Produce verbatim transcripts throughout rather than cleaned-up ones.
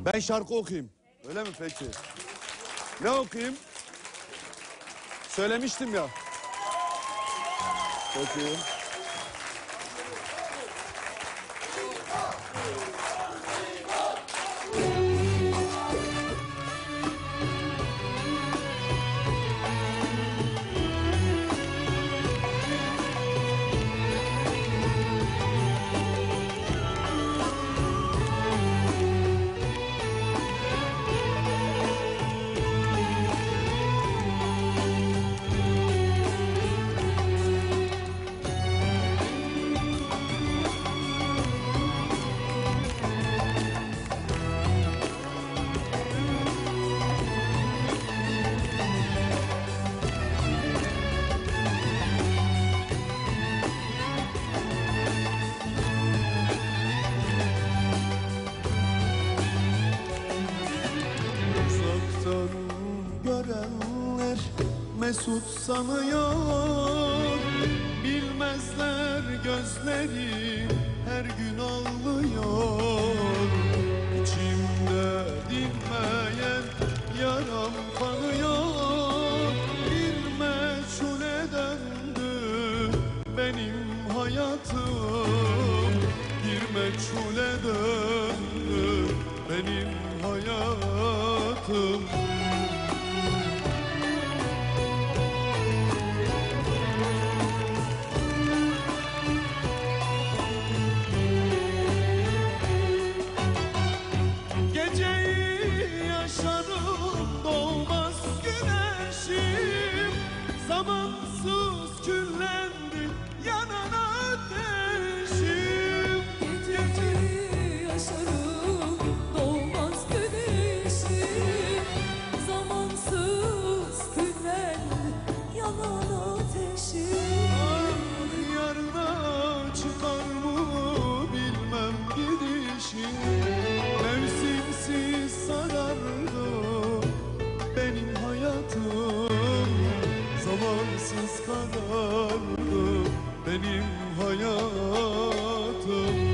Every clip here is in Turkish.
Ben şarkı okuyayım. Öyle mi peki? Ne okuyayım? Söylemiştim ya. Peki. Mesut sanıyor, bilmezler gözleri her gün ağlıyor. İçimde dinmeyen yaram kanıyor. Bir meçhule döndü benim hayatım. Bir meçhule döndü benim hayatım. Mevsimsiz sarardı benim hayatım, zamansız karardı benim hayatım.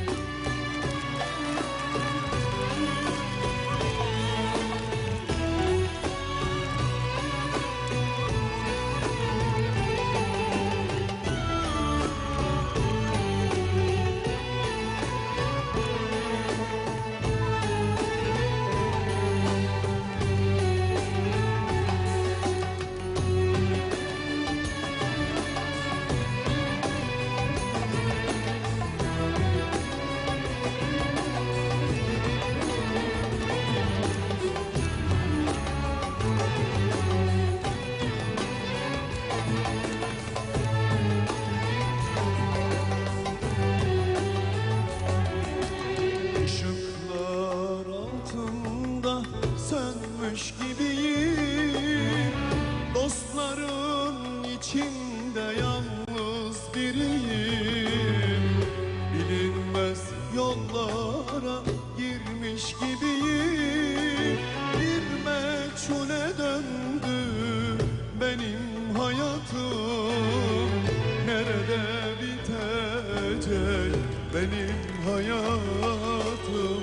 Sönmüş gibiyim, dostların içinde yalnız biriyim. Bilinmez yollara girmiş gibiyim. Bir meçhule döndü benim hayatım. Nerede bitecek benim hayatım?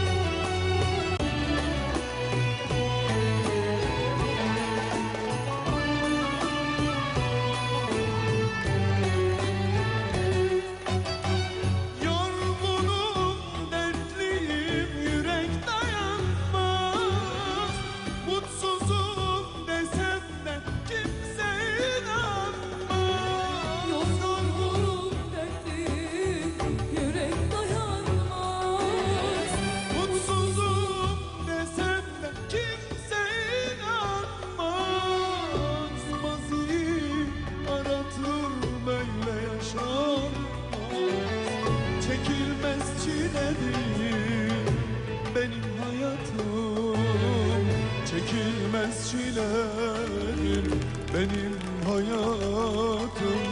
Çekilmez çiledir benim hayatım, çekilmez çiledir benim hayatım.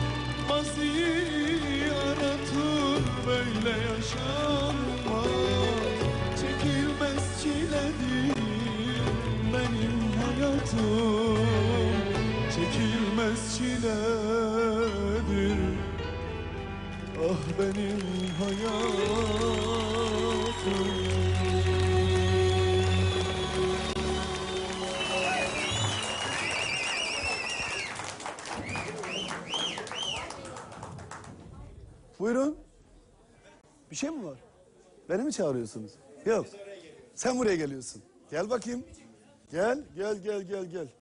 Maziyi aratır böyle yaşanmaz, çekilmez çiledir benim hayatım, çekilmez çiledir ah benim hayatım. Buyurun. Bir şey mi var? Beni mi çağırıyorsunuz? Yok. Sen buraya geliyorsun. Gel bakayım. Gel, gel, gel, gel, gel.